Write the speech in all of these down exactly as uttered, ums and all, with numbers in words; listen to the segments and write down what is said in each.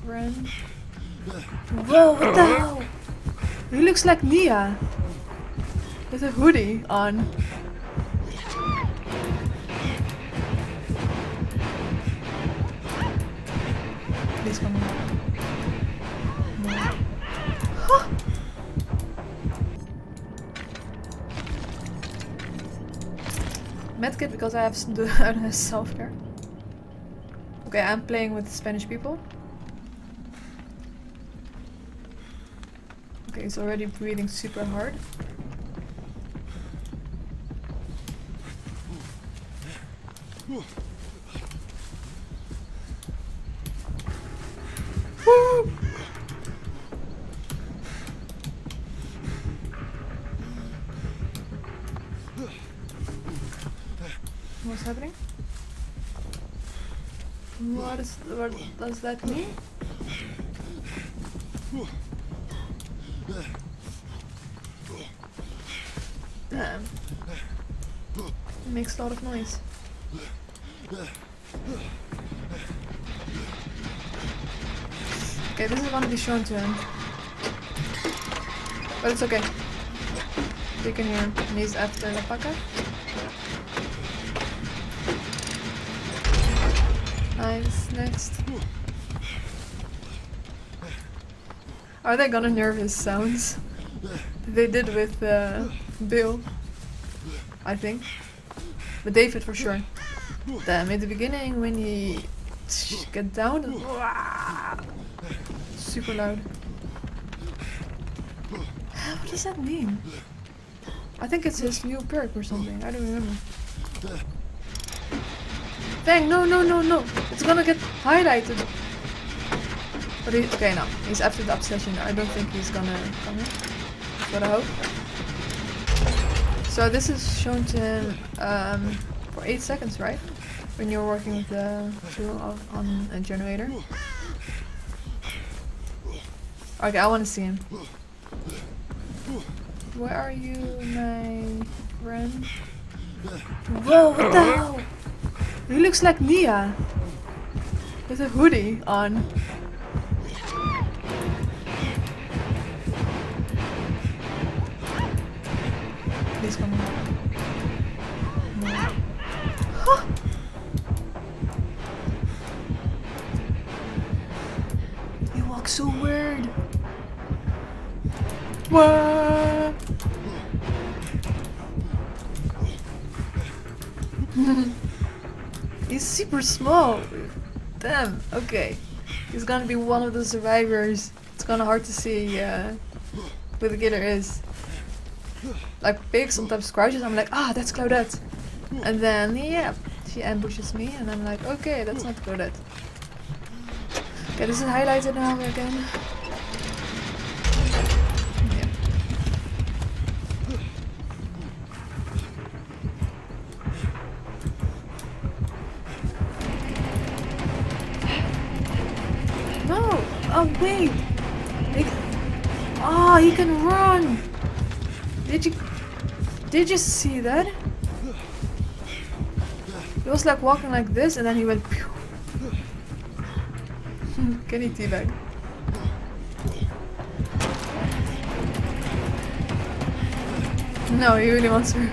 friend. Whoa, what the hell? He looks like Nia. With a hoodie on. Please come on. No. Huh. Medkit because I have the I don't have self-care. Okay, I'm playing with Spanish people. Okay, he's already breathing super hard. Woo! What's happening? What is what does that mean? Damn. It makes a lot of noise. Okay, this is gonna be shown to him. But it's okay. You can hear him. And he's after the Paka. Nice, next. Are they gonna nerf his sounds? They did with uh, Bill, I think. But David for sure. Damn, in the beginning when he get down, super loud. What does that mean? I think it's his new perk or something, I don't remember. Dang, no, no, no, no. It's gonna get highlighted. But he, okay, no. He's after the obsession. I don't think he's gonna come in. But I hope. So this is shown to him um, for eight seconds, right? When you're working with the tool on a generator. Okay, I want to see him. Where are you, my friend? Whoa, what the hell? He looks like Nia. With a hoodie on. Please come on. No. Huh. He walks so weird. What? He's super small. Damn, okay. He's gonna be one of the survivors. It's kinda hard to see uh, who the killer is. Like Pig sometimes crouches, I'm like, ah, that's Claudette. And then, yeah, she ambushes me and I'm like, okay, that's not Claudette. Okay, this is highlighted now again. Yeah. No! Oh wait! He, oh, he can run! Did you did you see that? He was like walking like this and then he went pew. Can he teabag? No, he really wants her.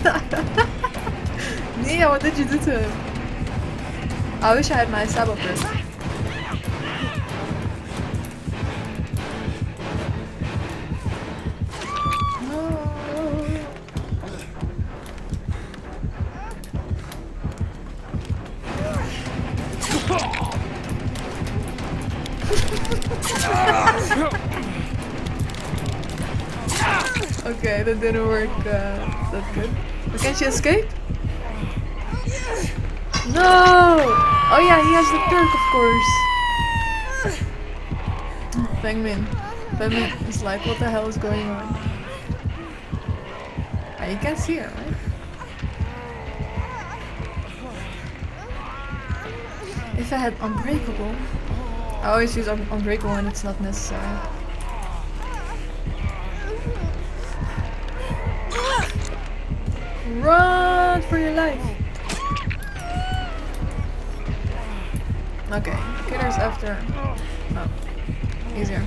Nia, what did you do to him? I wish I had my sabo first. Okay, that didn't work uh, that good. But can she escape? No! Oh yeah, he has the perk, of course. Fengmin. Fengmin is like, what the hell is going on? Ah, you can see her, right? If I had Unbreakable, I always use un Unbreakable when it's not necessary. Run for your life! Okay, killer's after. No, easier.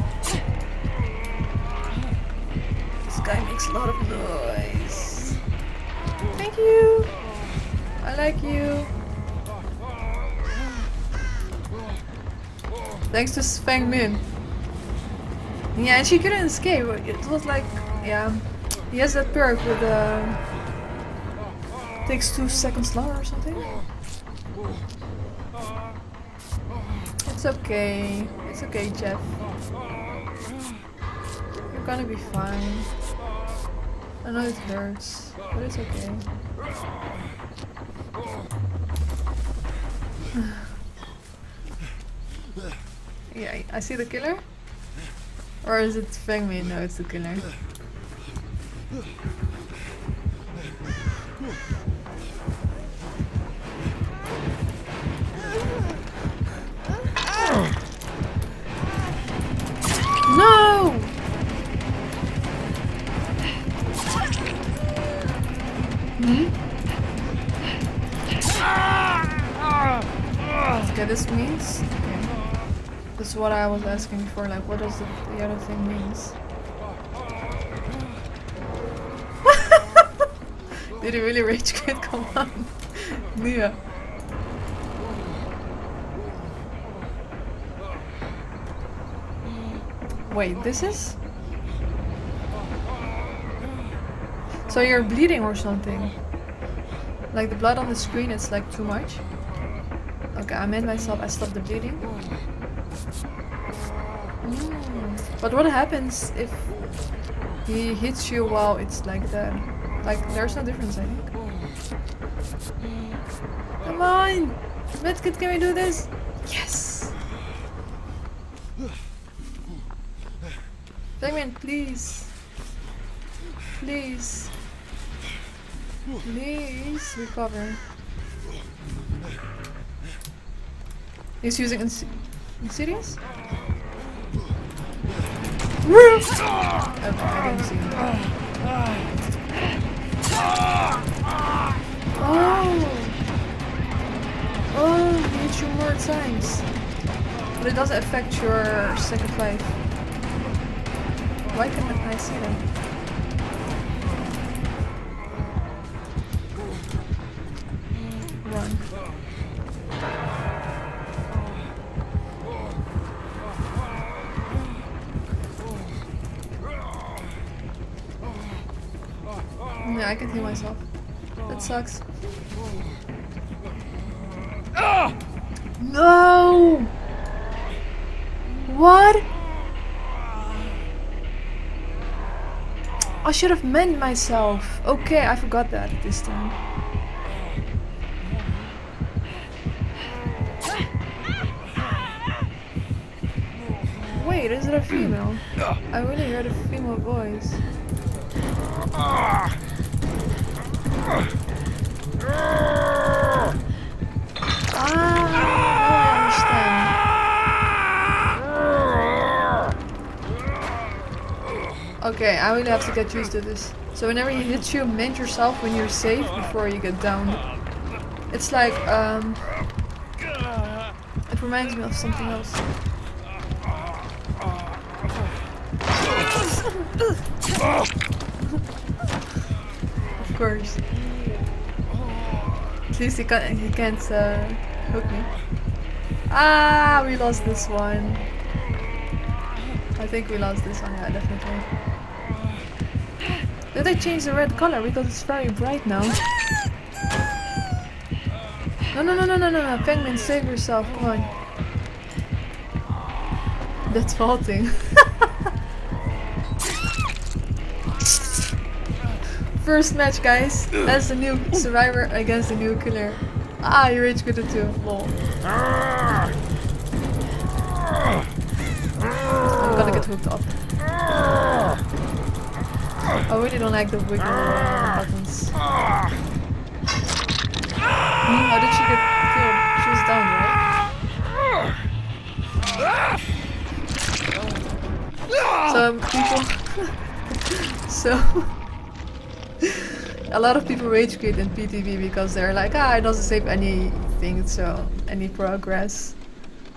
This guy makes a lot of noise. Thank you. I like you. Thanks to Feng Min. Yeah, and she couldn't escape. It was like, yeah, he has that perk with uh, takes two seconds longer or something. It's okay. It's okay, Jeff. You're gonna be fine. I know it hurts, but it's okay. Yeah, I see the killer. Or is it Feng Min? No, it's the killer. No! Hmm? Okay, this means... Okay. This is what I was asking before, like what does the, the other thing means? Did he really rage quit? Come on. Nia. Wait, this is? So you're bleeding or something? Like the blood on the screen, it's like too much? Okay, I made myself, I stopped the bleeding. Mm. But what happens if he hits you while it's like that? Like, there's no difference, I think. Come on! Medkit, can we do this? Yes! Damien, please. Please. Please recover. He's using ins Insidious? Okay, I didn't see him. Oh! Oh, he hits you more times. But it doesn't affect your second life. Why couldn't I see them? Run. Yeah, I can heal myself. That sucks. No! What? I should have mended myself. Okay, I forgot that this time. Wait, is it a female? I really heard a female voice. Ah, I understand. Okay, I really have to get used to this. So whenever he hits you, mend yourself when you're safe before you get down. It's like, um... it reminds me of something else. Of course. At least he can't, he can't uh, hook me. Ah, we lost this one. I think we lost this one, yeah, definitely. Did they change the red color? Because it's very bright now. No, no, no, no, no, no, no. Feng Min, save yourself. Come on. That's faulting. First match, guys. That's the new survivor against the new killer. Ah, you rage quitted too. Lol. I'm gonna get hooked up. I really don't like the wiggle buttons. Hmm, how did she get killed? She was down, right? So people. so. A lot of people rage quit in P T B because they're like, ah, it doesn't save anything, so any progress.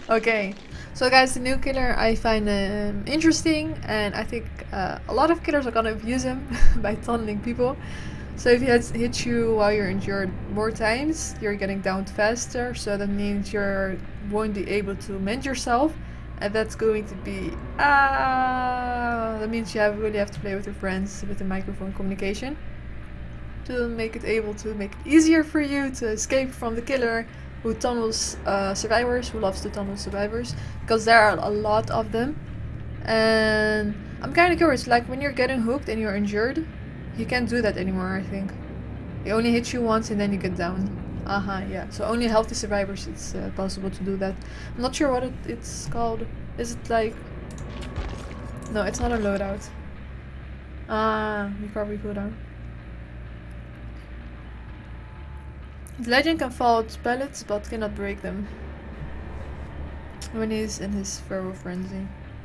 Okay, so guys, the new killer I find um, interesting, and I think uh, a lot of killers are gonna abuse him by tunneling people. So if he has hit you while you're injured more times, you're getting down faster, so that means you won't be able to mend yourself, and that's going to be ah that means you have really have to play with your friends with the microphone communication to make it able to make it easier for you to escape from the killer who tunnels uh, survivors, who loves to tunnel survivors, because there are a lot of them. And I'm kind of curious, like when you're getting hooked and you're injured, you can't do that anymore, I think. He only hits you once and then you get down. Uh-huh, yeah. So only healthy survivors it's uh, possible to do that. I'm not sure what it, it's called. Is it like... No, it's not a loadout. Ah, recovery cooldown. The legend can fall out pellets but cannot break them when he's in his feral frenzy.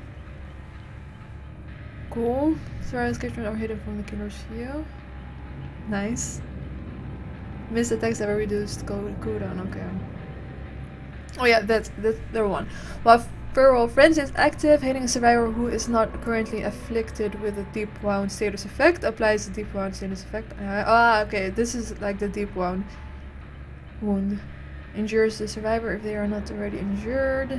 Cool. Surround sketchers are hidden from the killer's view. Nice. Missed attacks have a reduced cooldown. Okay. Oh yeah, that's that's the one. While feral frenzy is active, hitting a survivor who is not currently afflicted with a deep wound status effect applies the deep wound status effect. Uh, ah, okay. This is like the deep wound. Wound injures the survivor if they are not already injured.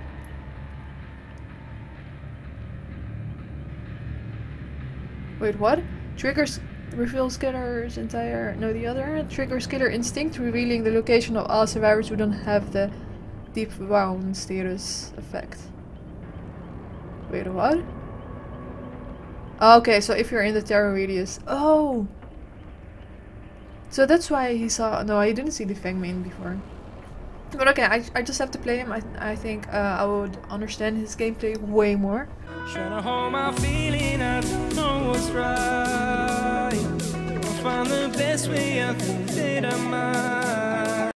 Wait, what? Triggers reveals killer's entire no the other triggers killer instinct, revealing the location of all survivors who don't have the deep wound status effect. Wait, what? Okay, so if you're in the terror radius. Oh! So that's why he saw... No, I didn't see the Fang main before. But okay, I, I just have to play him. I, I think uh, I would understand his gameplay way more. Trying to hold my feeling, I don't know what's right. I'll find the best way, I think that I might.